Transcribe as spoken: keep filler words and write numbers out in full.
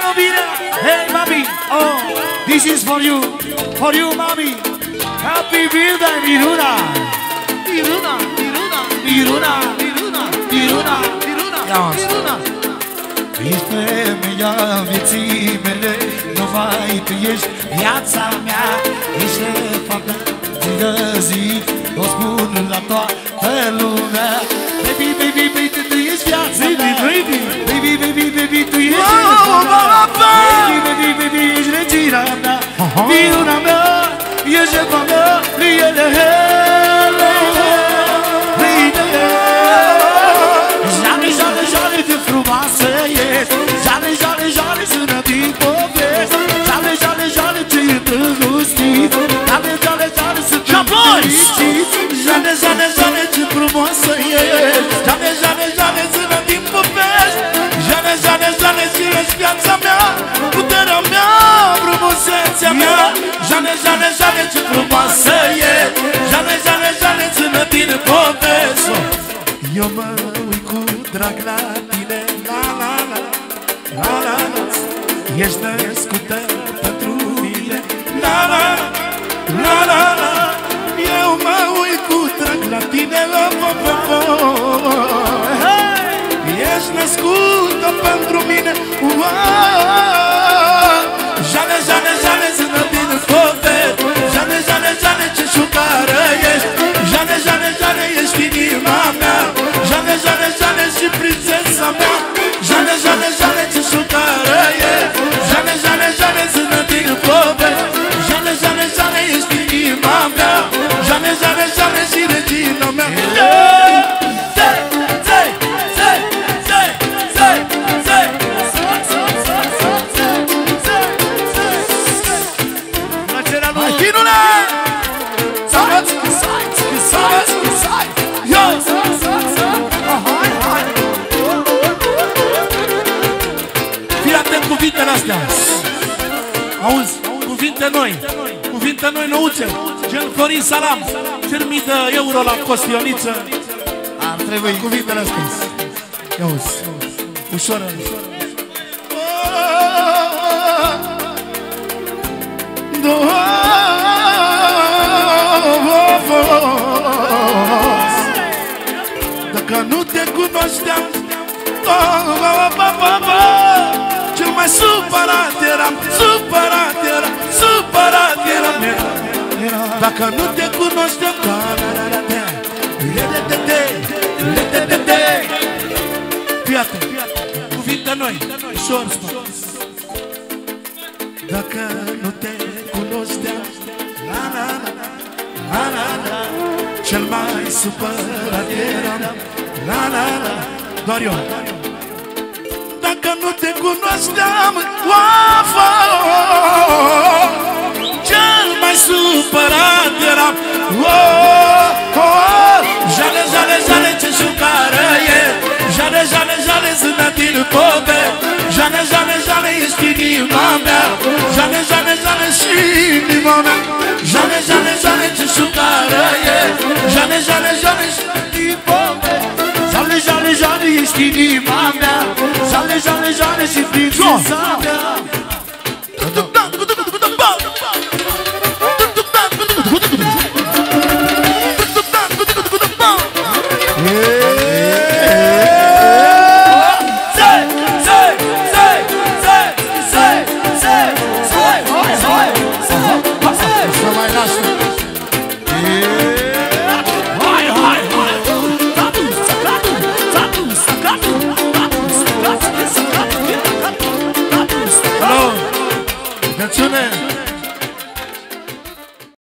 Nobina. Hey, mommy. Oh, this is for you. For you, mommy. Happy birthday, Miruna. Miruna, Miruna, Miruna, Miruna, Miruna, Miruna, Miruna. Ești femeia vieții mele, numai tu ești viața mea. Ești faptă zi de zi, o spun la toată lumea. Baby, baby, baby, tu ești viața mea. Baby, baby, baby, baby, tu ești viața mea. Baby, baby, baby, ești regina mea. Miruna mea, ești jefa mea. Liele, hele, hele. Jale, jale, jale, de frumoasă ești. Jale, jale, jale, sună din povesti. Jale, jale, jale, ce e drăgostit. Jale, jale, jale, suntem fericiți. Jale, jale, jale, ce frumoasă ești. Jale, jale, jale, sună din povesti. Jale, jale, jale, zi ești viața mea. Puterea mea, frumusețea mea. Jale, jale, jale, ce frumoasă ești. Jale, jale, jale, sună din povesti. Eu mă uit cu drag la tine, la la la, la la la. Ești născută pentru mine, la la la, la la la. Eu mă uit cu drag la tine, la la la. Ești născută pentru mine, jale, jale, jale, zână din povesti. Jale, jale, jale, ce șucară ești. Jale, jale, jale, ești inima mea. Jale, jale, jale, și prințesa mea. Jale, jale, jale, ce șucară ești. Jale, jale, jale, zână din povesti. Jale, jale, jale, ești inima mea. Jale, jale, jale, și regina mea. Cuvintele astea, auzi, cuvinte noi, cuvinte noi nouțe, gen Florin Salam, cel mii de euro la costioniță. Ar trebui cuvintele astea. Ia auzi, ușoră. Dacă nu te cunoșteam, cel mai supărat eram, supărat eram, supărat eram. Dacă nu te cunoșteam, iată, cuvinte noi, ușor spun. Dacă nu te cunoșteam, la la la, la la la, cel mai supărat eram, la la la, doar eu. Dacă nu te cunoșteam, oafă, cel mai supărat eram. Jale, jale, jale, ce șucară e. Jale, jale, jale, zână din povesti. Jale, jale, jale, ești inima mea. Jale, jale, jale, și inima mea. Jale, jale, jale, ce șucară e. Jale, jale, jale, și din povesti. Jale, jale, jale, ești inima mea. Jale, jale, jale, și prințesa mea. Canzone